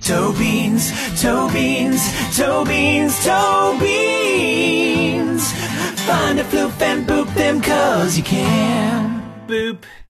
Toe beans, toe beans, toe beans, toe beans. Find a floof and boop them 'cause you can. Boop.